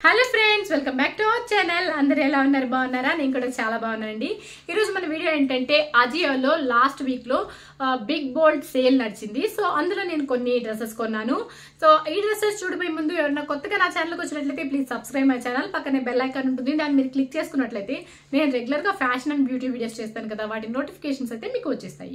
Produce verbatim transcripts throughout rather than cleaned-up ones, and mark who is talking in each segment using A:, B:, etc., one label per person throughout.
A: Hello friends, welcome back to our channel. అందరూ ఎలా ఉన్నారు? బాగున్నారా? నేను కూడా చాలా బాగున్నానండి. ఈరోజు మన వీడియో ఏంటంటే అజియోలో లాస్ట్ వీక్లో బిగ్ బోల్డ్ సేల్ నడిచింది. సో అందులో నేను కొన్ని డ్రెస్సెస్ కొన్నాను. సో ఈ డ్రెస్సెస్ చూడబోయే ముందు ఎవరైనా కొత్తగా నా ఛానల్కి వచ్చినట్లయితే ప్లీజ్ సబ్స్క్రైబ్ మై ఛానల్. పక్కనే బెల్ ఐకాన్ ఉంటుంది, దాన్ని మీరు క్లిక్ చేసుకున్నట్లయితే నేను రెగ్యులర్గా ఫ్యాషన్ అండ్ బ్యూటీ వీడియోస్ చేస్తాను కదా, వాటి నోటిఫికేషన్స్ అయితే మీకు వచ్చేస్తాయి.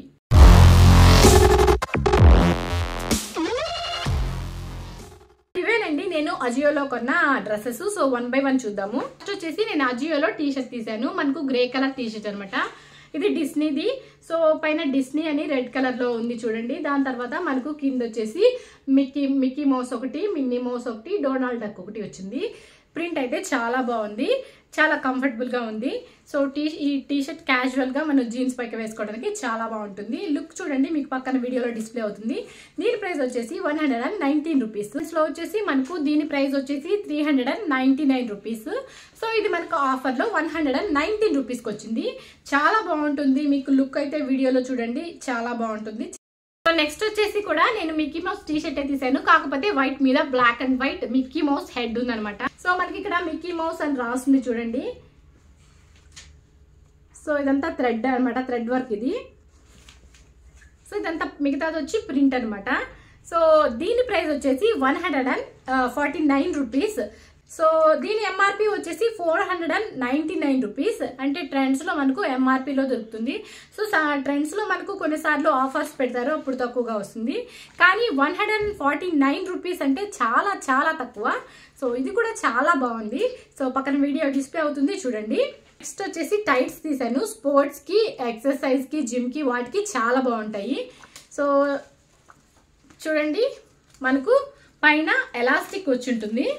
A: ఇవేనండి నేను అజియోలో కొన్న dresses. So one by one చూద్దాము. ఫస్ట్ వచ్చేసి నేను అజియోలో టీ షర్ట్ తీసాను. మనకు గ్రే కలర్ టీ షర్ట్ అనమాట. ఇది డిస్నీది. సో పైన డిస్నీ అని రెడ్ కలర్ లో ఉంది చూడండి. దాని తర్వాత మనకు కింద వచ్చేసి మిక్కీ మిక్కీ మౌస్ ఒకటి, మిన్నీ మౌస్ ఒకటి, డొనాల్డ్ డక్ ఒకటి వచ్చింది. ప్రింట్ అయితే చాలా బాగుంది, చాలా కంఫర్టబుల్ గా ఉంది. సో టీ ఈ టీ షర్ట్ క్యాజువల్ గా మనం జీన్స్ పైకి వేసుకోవడానికి చాలా బాగుంటుంది. లుక్ చూడండి, మీకు పక్కన వీడియోలో డిస్ప్లే అవుతుంది. దీని ప్రైస్ వచ్చేసి one hundred and nineteen rupees. లో వచ్చేసి మనకు దీని ప్రైస్ వచ్చేసి three hundred and ninety nine rupees. So ఇది మనకు ఆఫర్ లో one hundred and nineteen rupees కి వచ్చింది. చాలా బాగుంటుంది. మీకు లుక్ అయితే వీడియోలో చూడండి, చాలా బాగుంటుంది. సో నెక్స్ట్ వచ్చేసి కూడా నేను మిక్కీ మౌస్ టీ షర్ట్ తీసాను, కాకపోతే వైట్ మీద black and white Mickey Mouse head ఉందనమాట. సో మనకి ఇక్కడ మిక్కీ మౌస్ అని రాస్తుంది చూడండి. సో ఇదంతా థ్రెడ్ అనమాట, థ్రెడ్ వర్క్ ఇది. సో ఇదంతా మిగతాది వచ్చి ప్రింట్ అనమాట. సో దీని ప్రైస్ వచ్చేసి one hundred and forty nine rupees. So దీని ఎంఆర్పి వచ్చేసి four hundred and ninety nine rupees. అంటే ట్రెండ్స్ లో మనకు ఎంఆర్పిలో దొరుకుతుంది. సో ట్రెండ్స్ లో మనకు కొన్నిసార్లు ఆఫర్స్ పెడతారు, అప్పుడు తక్కువగా వస్తుంది. కానీ one hundred and forty nine rupees అంటే చాలా చాలా తక్కువ. సో ఇది కూడా చాలా బాగుంది. సో పక్కన వీడియో డిస్ప్లే అవుతుంది చూడండి. నెక్స్ట్ వచ్చేసి టైట్స్ తీసాను. స్పోర్ట్స్ కి, ఎక్సర్సైజ్ కి, జిమ్ కి, వాటికి చాలా బాగుంటాయి. సో చూడండి, మనకు పైన ఎలాస్టిక్ వచ్చి ఉంటుంది.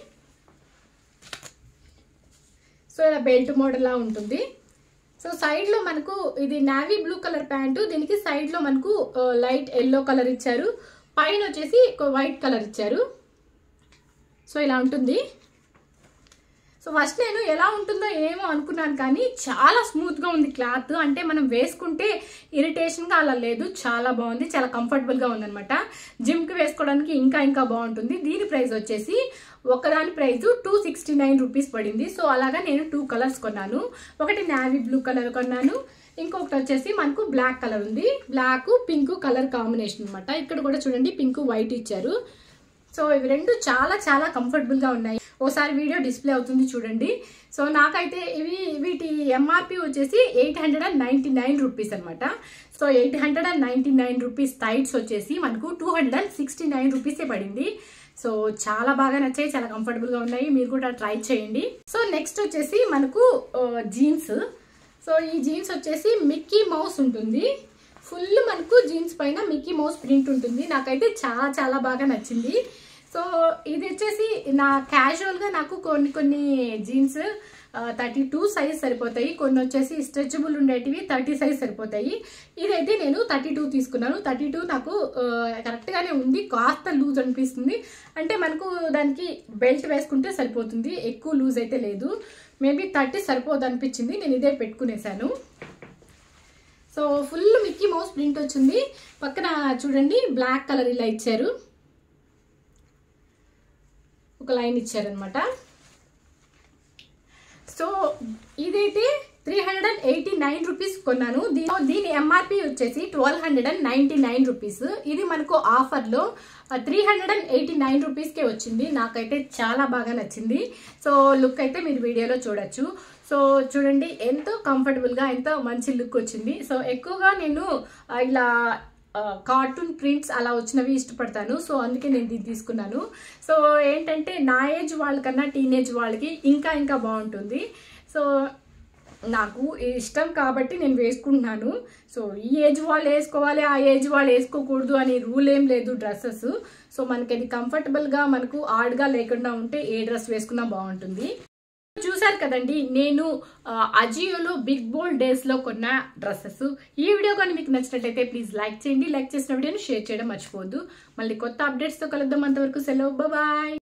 A: సో ఇలా బెల్ట్ మోడల్ లా ఉంటుంది. సో సైడ్ లో మనకు ఇది నావీ బ్లూ కలర్ ప్యాంటు, దీనికి సైడ్ లో మనకు లైట్ ఎల్లో కలర్ ఇచ్చారు, పైన వచ్చేసి వైట్ కలర్ ఇచ్చారు. సో ఇలా ఉంటుంది. సో ఫస్ట్ నేను ఎలా ఉంటుందో ఏమో అనుకున్నాను, కానీ చాలా స్మూత్ గా ఉంది క్లాత్. అంటే మనం వేసుకుంటే ఇరిటేషన్ గా అలా లేదు, చాలా బాగుంది, చాలా కంఫర్టబుల్ గా ఉందనమాట. జిమ్ కి వేసుకోవడానికి ఇంకా ఇంకా బాగుంటుంది. దీని ప్రైస్ వచ్చేసి ఒకదాని price two sixty nine rupees పడింది. సో అలాగా నేను టూ కలర్స్ కొన్నాను. ఒకటి నావీ బ్లూ కలర్ కొన్నాను, ఇంకొకటి వచ్చేసి మనకు బ్లాక్ కలర్ ఉంది. బ్లాక్ పింక్ కలర్ కాంబినేషన్ అనమాట. ఇక్కడ కూడా చూడండి పింక్ వైట్ ఇచ్చారు. సో ఇవి రెండు చాలా చాలా కంఫర్టబుల్ గా ఉన్నాయి. ఓసారి వీడియో డిస్ప్లే అవుతుంది చూడండి. సో నాకైతే ఇవి వీటి ఎంఆర్పి వచ్చేసి eight hundred and ninety nine rupees అనమాట. So eight hundred and ninety nine rupees tights వచ్చేసి మనకు two hundred and sixty nine రూపీసే పడింది. సో చాలా బాగా నచ్చాయి, చాలా కంఫర్టబుల్ గా ఉన్నాయి. మీరు కూడా ట్రై చేయండి. సో నెక్స్ట్ వచ్చేసి మనకు జీన్స్. సో ఈ జీన్స్ వచ్చేసి మిక్కీ మౌస్ ఉంటుంది. ఫుల్ మనకు జీన్స్ పైన మిక్కీ మౌస్ ప్రింట్ ఉంటుంది. నాకైతే చాలా చాలా బాగా నచ్చింది. సో ఇది వచ్చేసి నా క్యాజువల్ గా నాకు కొన్ని కొన్ని జీన్స్ థర్టీ టూ సైజ్ సరిపోతాయి, కొన్ని వచ్చేసి స్ట్రెచబుల్ ఉండేటివి థర్టీ సైజ్ సరిపోతాయి. ఇదైతే నేను థర్టీ టూ తీసుకున్నాను. థర్టీ టూ నాకు కరెక్ట్ గానే ఉంది, కాస్త లూజ్ అనిపిస్తుంది. అంటే మనకు దానికి బెల్ట్ వేసుకుంటే సరిపోతుంది, ఎక్కువ లూజ్ అయితే లేదు. మేబీ థర్టీ సరిపోదు అనిపించింది, నేను ఇదే పెట్టుకునేసాను. So full Mickey Mouse print వచ్చింది. పక్కన చూడండి బ్లాక్ కలర్ ఇలా ఇచ్చారు, ఒక లైన్ ఇచ్చారనమాట. సో ఇదైతే three hundred and eighty nine rupees కొన్నాను. దీని ఎంఆర్పి వచ్చేసి twelve hundred and ninety nine rupees. ఇది మనకు ఆఫర్ లో three hundred and eighty nine rupees కే వచ్చింది. నాకైతే చాలా బాగా నచ్చింది. సో లుక్ అయితే మీరు వీడియోలో చూడొచ్చు. సో చూడండి ఎంతో కంఫర్టబుల్ గా, ఎంతో మంచి లుక్ వచ్చింది. సో ఎక్కువగా నేను ఇలా కార్టూన్ ప్రింట్స్ అలా వచ్చినవి ఇష్టపడతాను. సో అందుకే నేను దీన్ని తీసుకున్నాను. సో ఏంటంటే నా ఏజ్ వాళ్ళకన్నా టీనేజ్ వాళ్ళకి ఇంకా ఇంకా బాగుంటుంది. సో నాకు ఇష్టం కాబట్టి నేను వేసుకుంటున్నాను. సో ఈ ఏజ్ వాళ్ళు వేసుకోవాలి, ఆ ఏజ్ వాళ్ళు వేసుకోకూడదు అని రూల్ ఏం లేదు డ్రెస్సెస్. సో మనకి అది కంఫర్టబుల్గా, మనకు ఆడ్గా లేకుండా ఉంటే ఏ డ్రెస్ వేసుకున్నా బాగుంటుంది. చూసారు కదండి, నేను అజియోలో బిగ్ బోల్డ్ డేస్ లో కొన్న డ్రెస్సెస్. ఈ వీడియో కానీ మీకు నచ్చినట్లయితే ప్లీజ్ లైక్ చేయండి. లైక్ చేసిన వీడియోని షేర్ చేయడం మర్చిపోవద్దు. మళ్ళీ కొత్త అప్డేట్స్ తో కలుద్దాం. అంతవరకు సెలవు, బాయ్.